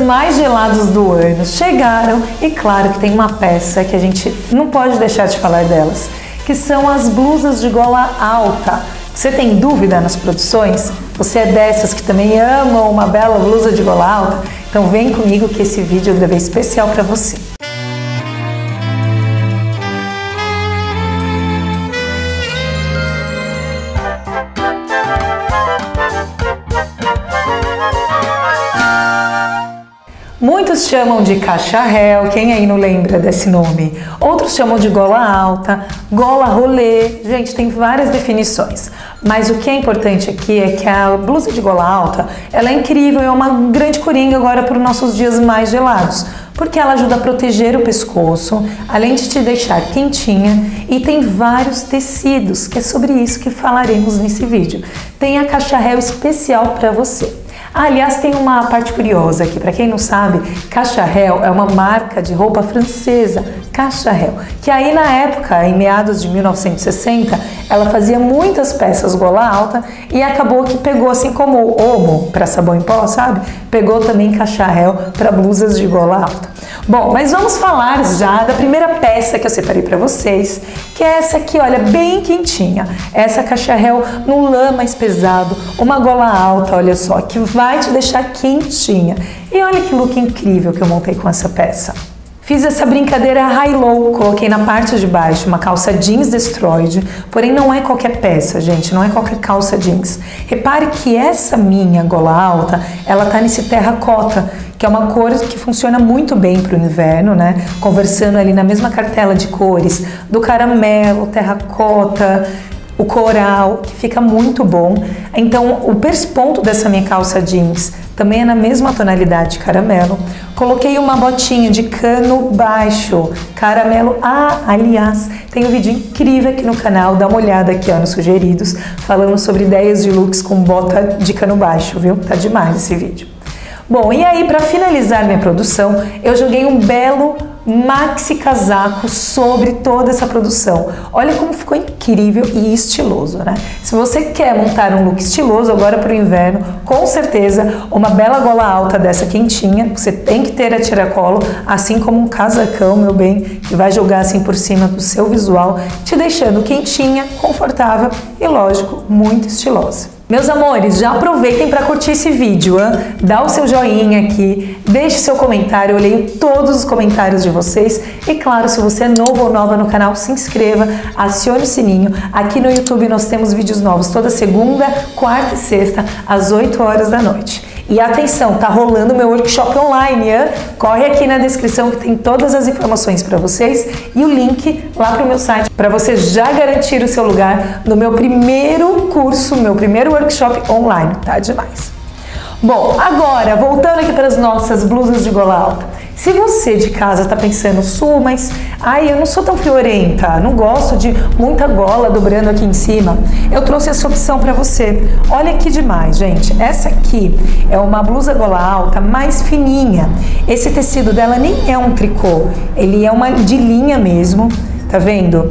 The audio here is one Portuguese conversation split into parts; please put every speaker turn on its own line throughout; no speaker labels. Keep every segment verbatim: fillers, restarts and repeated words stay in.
mais gelados do ano chegaram e claro que tem uma peça que a gente não pode deixar de falar delas, que são as blusas de gola alta. Você tem dúvida nas produções? Você é dessas que também amam uma bela blusa de gola alta? Então vem comigo que esse vídeo é especial para você. Muitos chamam de cacharel, quem aí não lembra desse nome? Outros chamam de gola alta, gola rolê, gente, tem várias definições. Mas o que é importante aqui é que a blusa de gola alta, ela é incrível, é uma grande coringa agora para os nossos dias mais gelados, porque ela ajuda a proteger o pescoço, além de te deixar quentinha, e tem vários tecidos, que é sobre isso que falaremos nesse vídeo. Tem a cacharel especial para você. Ah, aliás, tem uma parte curiosa aqui, para quem não sabe, Cacharel é uma marca de roupa francesa, Cacharel, que aí na época, em meados de mil novecentos e sessenta, ela fazia muitas peças gola alta e acabou que pegou, assim como o Omo para sabão em pó, sabe? Pegou também Cacharel para blusas de gola alta. Bom, mas vamos falar já da primeira peça que eu separei para vocês, que é essa aqui, olha, bem quentinha. Essa Cacharel no lã mais pesado, uma gola alta, olha só, que vai te deixar quentinha. E olha que look incrível que eu montei com essa peça. Fiz essa brincadeira high-low, coloquei na parte de baixo uma calça jeans destroyed, porém não é qualquer peça, gente, não é qualquer calça jeans. Repare que essa minha gola alta, ela tá nesse terracota, que é uma cor que funciona muito bem para o inverno, né? Conversando ali na mesma cartela de cores, do caramelo, terracota, o coral, que fica muito bom. Então, o persponto dessa minha calça jeans também é na mesma tonalidade de caramelo. Coloquei uma botinha de cano baixo, caramelo. Ah, aliás, tem um vídeo incrível aqui no canal, dá uma olhada aqui ó, nos sugeridos, falando sobre ideias de looks com bota de cano baixo, viu? Tá demais esse vídeo. Bom, e aí para finalizar minha produção, eu joguei um belo maxi casaco sobre toda essa produção. Olha como ficou incrível e estiloso, né? Se você quer montar um look estiloso agora para o inverno, com certeza uma bela gola alta dessa quentinha, você tem que ter a tiracolo, assim como um casacão, meu bem, que vai jogar assim por cima do seu visual, te deixando quentinha, confortável e, lógico, muito estilosa. Meus amores, já aproveitem para curtir esse vídeo, hein? Dá o seu joinha aqui, deixe seu comentário, eu leio todos os comentários de vocês e claro, se você é novo ou nova no canal, se inscreva, acione o sininho. Aqui no YouTube nós temos vídeos novos toda segunda, quarta e sexta, às oito horas da noite. E atenção, tá rolando meu workshop online, hein? Corre aqui na descrição que tem todas as informações para vocês e o link lá pro meu site para você já garantir o seu lugar no meu primeiro curso, meu primeiro workshop online, tá demais. Bom, agora, voltando aqui para as nossas blusas de gola alta. Se você de casa tá pensando, Su, mas ai, eu não sou tão friorenta, não gosto de muita gola dobrando aqui em cima, eu trouxe essa opção para você. Olha que demais, gente. Essa aqui é uma blusa gola alta mais fininha. Esse tecido dela nem é um tricô, ele é uma de linha mesmo, tá vendo?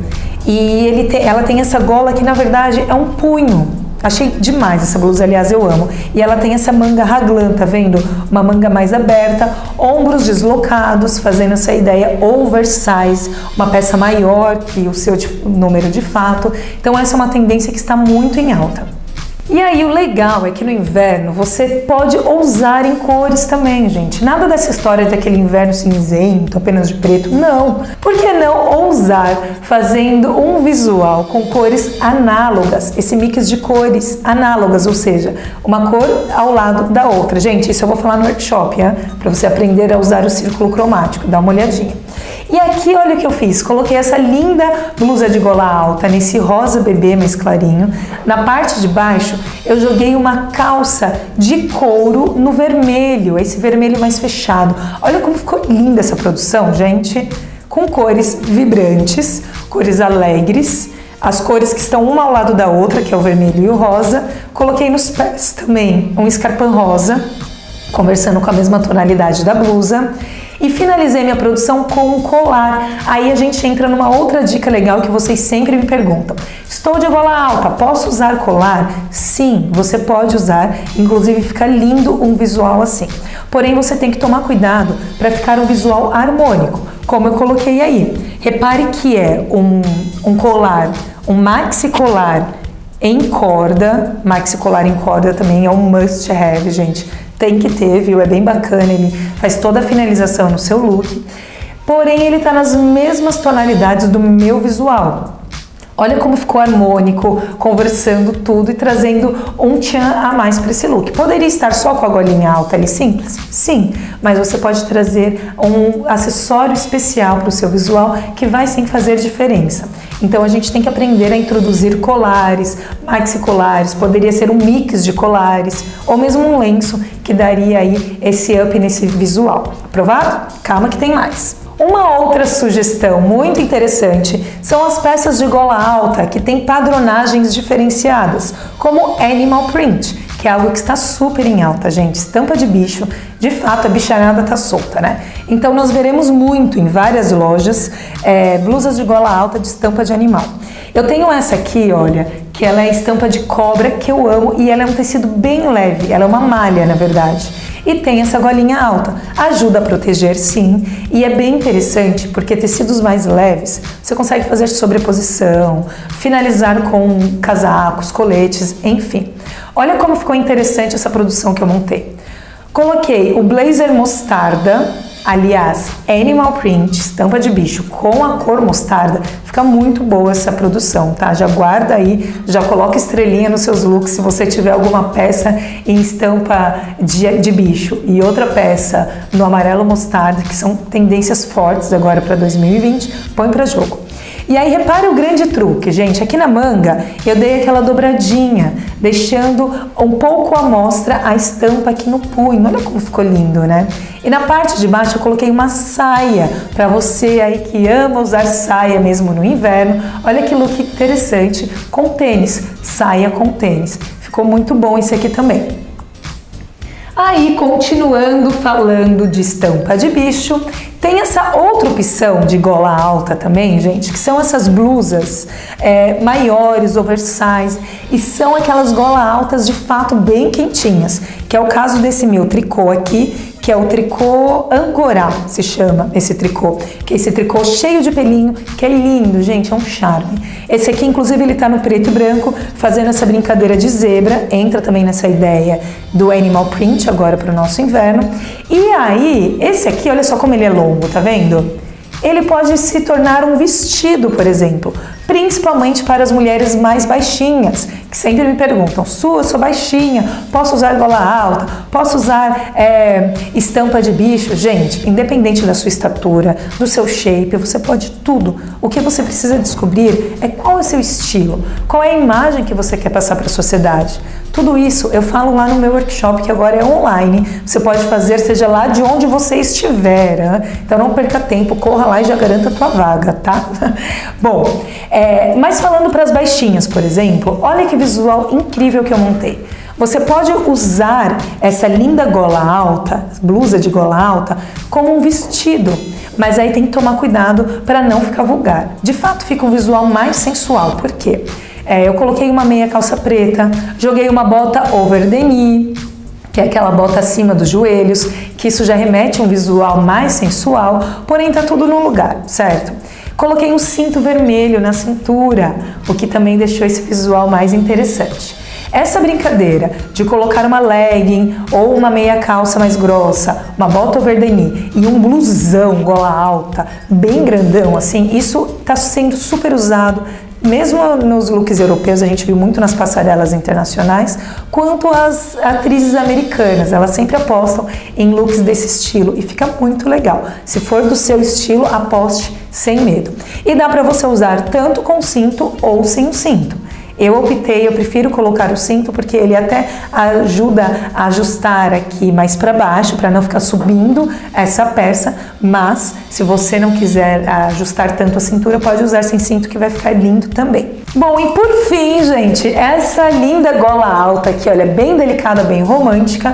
E ele tem, ela tem essa gola que na verdade é um punho. Achei demais essa blusa, aliás, eu amo. E ela tem essa manga raglan, tá vendo? Uma manga mais aberta, ombros deslocados, fazendo essa ideia oversize, uma peça maior que o seu número de fato. Então essa é uma tendência que está muito em alta. E aí o legal é que no inverno você pode ousar em cores também, gente. Nada dessa história daquele inverno cinzento, apenas de preto, não. Por que não ousar fazendo um visual com cores análogas, esse mix de cores análogas, ou seja, uma cor ao lado da outra. Gente, isso eu vou falar no workshop, hein? Para você aprender a usar o círculo cromático, dá uma olhadinha. E aqui, olha o que eu fiz, coloquei essa linda blusa de gola alta nesse rosa bebê mais clarinho. Na parte de baixo, eu joguei uma calça de couro no vermelho, esse vermelho mais fechado. Olha como ficou linda essa produção, gente, com cores vibrantes, cores alegres, as cores que estão uma ao lado da outra, que é o vermelho e o rosa. Coloquei nos pés também um escarpão rosa, conversando com a mesma tonalidade da blusa. E finalizei minha produção com um colar. Aí a gente entra numa outra dica legal que vocês sempre me perguntam. Estou de gola alta, posso usar colar? Sim, você pode usar, inclusive fica lindo um visual assim. Porém, você tem que tomar cuidado para ficar um visual harmônico, como eu coloquei aí. Repare que é um, um colar, um maxi colar em corda. Maxi colar em corda também é um must have, gente. Tem que ter, viu? É bem bacana, ele faz toda a finalização no seu look. Porém, ele tá nas mesmas tonalidades do meu visual. Olha como ficou harmônico, conversando tudo e trazendo um tchan a mais para esse look. Poderia estar só com a golinha alta ali simples? Sim, mas você pode trazer um acessório especial para o seu visual que vai sim fazer diferença. Então a gente tem que aprender a introduzir colares, maxi colares, poderia ser um mix de colares ou mesmo um lenço que daria aí esse up nesse visual. Aprovado? Calma que tem mais. Uma outra sugestão muito interessante são as peças de gola alta que têm padronagens diferenciadas, como Animal Print, que é algo que está super em alta, gente. Estampa de bicho, de fato a bicharada tá solta, né? Então nós veremos muito em várias lojas é, blusas de gola alta de estampa de animal. Eu tenho essa aqui, olha, que ela é estampa de cobra, que eu amo, e ela é um tecido bem leve, ela é uma malha, na verdade. E tem essa golinha alta, ajuda a proteger sim, e é bem interessante porque tecidos mais leves você consegue fazer sobreposição, finalizar com casacos, coletes, enfim. Olha como ficou interessante essa produção que eu montei. Coloquei o blazer mostarda, aliás, Animal Print, estampa de bicho com a cor mostarda, fica muito boa essa produção, tá? Já guarda aí, já coloca estrelinha nos seus looks se você tiver alguma peça em estampa de, de bicho e outra peça no amarelo mostarda, que são tendências fortes agora para dois mil e vinte, põe para jogo. E aí repare o grande truque, gente, aqui na manga eu dei aquela dobradinha, deixando um pouco à mostra a estampa aqui no punho, olha como ficou lindo, né? E na parte de baixo eu coloquei uma saia, para você aí que ama usar saia mesmo no inverno, olha que look interessante, com tênis, saia com tênis, ficou muito bom esse aqui também. Aí, continuando falando de estampa de bicho, tem essa outra opção de gola alta também, gente, que são essas blusas é, maiores, oversize, e são aquelas gola altas de fato bem quentinhas, que é o caso desse meu tricô aqui, que é o tricô Angora, se chama esse tricô, que é esse tricô cheio de pelinho, que é lindo, gente, é um charme. Esse aqui, inclusive, ele tá no preto e branco, fazendo essa brincadeira de zebra, entra também nessa ideia do Animal Print agora para o nosso inverno. E aí, esse aqui, olha só como ele é longo, tá vendo? Ele pode se tornar um vestido, por exemplo, principalmente para as mulheres mais baixinhas, que sempre me perguntam, Su, eu sou baixinha, posso usar gola alta, posso usar é, estampa de bicho? Gente, independente da sua estatura, do seu shape, você pode tudo. O que você precisa descobrir é qual é o seu estilo, qual é a imagem que você quer passar para a sociedade. Tudo isso eu falo lá no meu workshop, que agora é online, você pode fazer seja lá de onde você estiver, né? Então não perca tempo, corra lá e já garanta a tua vaga, tá? Bom, é, mas falando para as baixinhas, por exemplo, olha que visual incrível que eu montei. Você pode usar essa linda gola alta, blusa de gola alta, como um vestido, mas aí tem que tomar cuidado para não ficar vulgar. De fato fica um visual mais sensual, por quê? É, eu coloquei uma meia calça preta, joguei uma bota over the knee, que é aquela bota acima dos joelhos, que isso já remete a um visual mais sensual, porém tá tudo no lugar, certo? Coloquei um cinto vermelho na cintura, o que também deixou esse visual mais interessante. Essa brincadeira de colocar uma legging ou uma meia calça mais grossa, uma bota over the knee e um blusão gola alta, bem grandão assim, isso tá sendo super usado, mesmo nos looks europeus, a gente viu muito nas passarelas internacionais, quanto as atrizes americanas, elas sempre apostam em looks desse estilo e fica muito legal. Se for do seu estilo, aposte sem medo. E dá para você usar tanto com cinto ou sem o cinto. Eu optei, eu prefiro colocar o cinto porque ele até ajuda a ajustar aqui mais para baixo, para não ficar subindo essa peça, mas se você não quiser ajustar tanto a cintura, pode usar sem cinto que vai ficar lindo também. Bom, e por fim, gente, essa linda gola alta aqui, olha, bem delicada, bem romântica,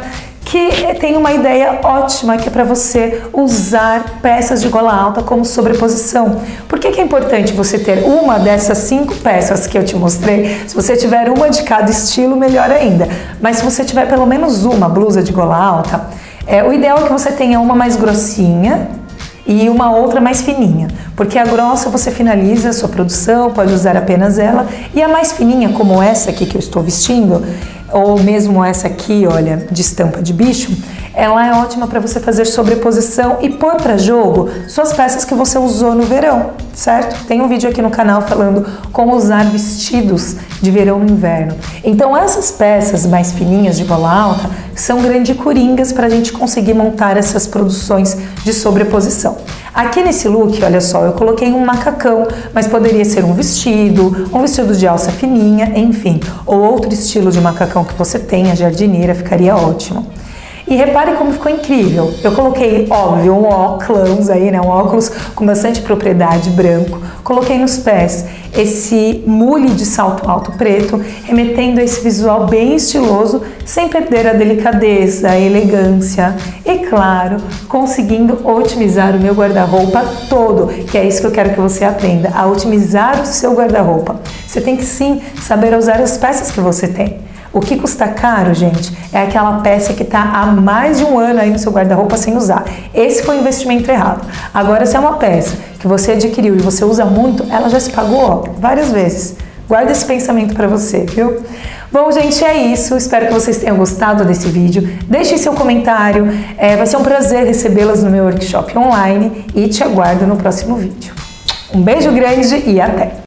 que tem uma ideia ótima que é para você usar peças de gola alta como sobreposição. Por que que é importante você ter uma dessas cinco peças que eu te mostrei? Se você tiver uma de cada estilo, melhor ainda. Mas se você tiver pelo menos uma blusa de gola alta, é, o ideal é que você tenha uma mais grossinha e uma outra mais fininha, porque a grossa você finaliza a sua produção, pode usar apenas ela, e a mais fininha, como essa aqui que eu estou vestindo, ou mesmo essa aqui, olha, de estampa de bicho, ela é ótima para você fazer sobreposição e pôr para jogo suas peças que você usou no verão, certo? Tem um vídeo aqui no canal falando como usar vestidos de verão no inverno. Então essas peças mais fininhas de gola alta são grandes coringas para a gente conseguir montar essas produções de sobreposição. Aqui nesse look, olha só, eu coloquei um macacão, mas poderia ser um vestido, um vestido de alça fininha, enfim, ou outro estilo de macacão que você tenha, jardineira, ficaria ótimo. E repare como ficou incrível. Eu coloquei, óbvio, um óculos aí, né? Um óculos com bastante propriedade, branco. Coloquei nos pés esse mule de salto alto preto, remetendo a esse visual bem estiloso, sem perder a delicadeza, a elegância. E claro, conseguindo otimizar o meu guarda-roupa todo, que é isso que eu quero que você aprenda, a otimizar o seu guarda-roupa. Você tem que sim saber usar as peças que você tem. O que custa caro, gente, é aquela peça que está há mais de um ano aí no seu guarda-roupa sem usar. Esse foi o investimento errado. Agora, se é uma peça que você adquiriu e você usa muito, ela já se pagou, ó, várias vezes. Guarda esse pensamento para você, viu? Bom, gente, é isso. Espero que vocês tenham gostado desse vídeo. Deixe seu comentário. É, vai ser um prazer recebê-las no meu workshop online e te aguardo no próximo vídeo. Um beijo grande e até!